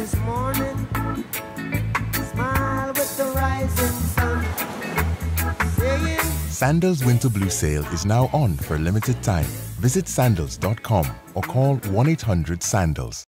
this morning. Smile with the rising sun. Saying Sandals Winter Blue Sale is now on for a limited time. Visit sandals.com or call 1-800-SANDALS.